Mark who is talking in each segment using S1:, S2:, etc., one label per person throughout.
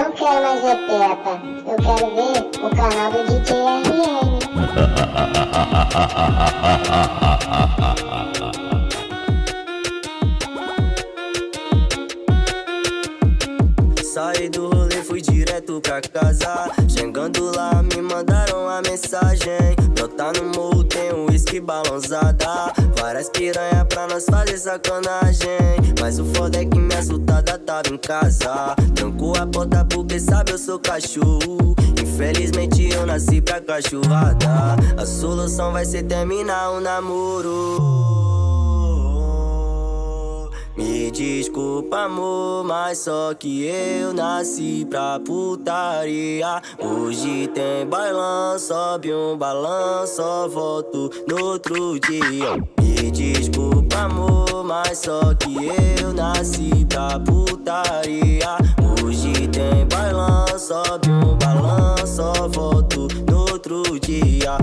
S1: não quero mais ver Peppa. Eu quero ver o canal do DJ RN.
S2: Saí do rolê, fui direto pra casa. Chegando lá, me mandaram a mensagem: brotar no morro, tem um uísque balãozada. Várias piranha pra nós fazer sacanagem. Mas o foda é que minha assustada tava em casa. Trancou a porta porque sabe eu sou cachorro. Infelizmente eu nasci pra cachorrada. A solução vai ser terminar o namoro. Me desculpa, amor, mas só que eu nasci pra putaria. Hoje tem bailão, sobe um balanço, só volto no outro dia. Me desculpa, amor, mas só que eu nasci pra putaria. Hoje tem bailão, sobe um balanço, só volto no outro dia.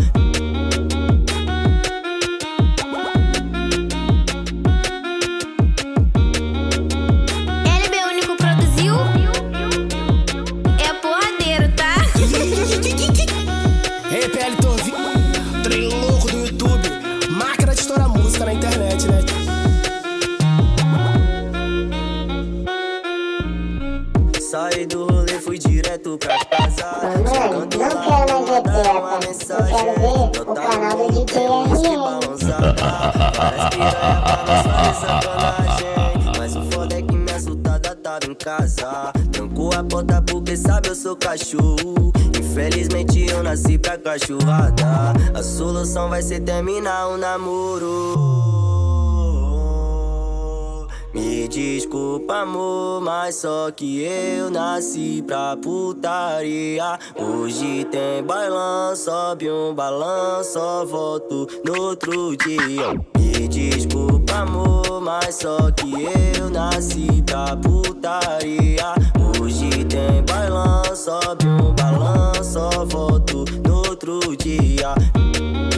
S3: Trem louco do YouTube, máquina de estourar música na internet, né?
S2: Saí do rolê, fui direto pra casa.
S1: Mamãe, não quero mais ver Peppa. Eu quero ver o canal do DJ RN.
S2: Várias piranha pra nós fazer sacanagem. Mas o foda é que minha assustada tava em casa. Trancou a porta porque sabe eu sou cachorro. Infelizmente eu nasci pra cachorrada. A solução vai ser terminar o namoro. Me desculpa, amor, mas só que eu nasci pra putaria. Hoje tem bailão, sobe um balanço, só volto no outro dia. Me desculpa, amor, mas só que eu nasci pra putaria. Hoje tem bailão, sobe um balanço, só volto no outro dia.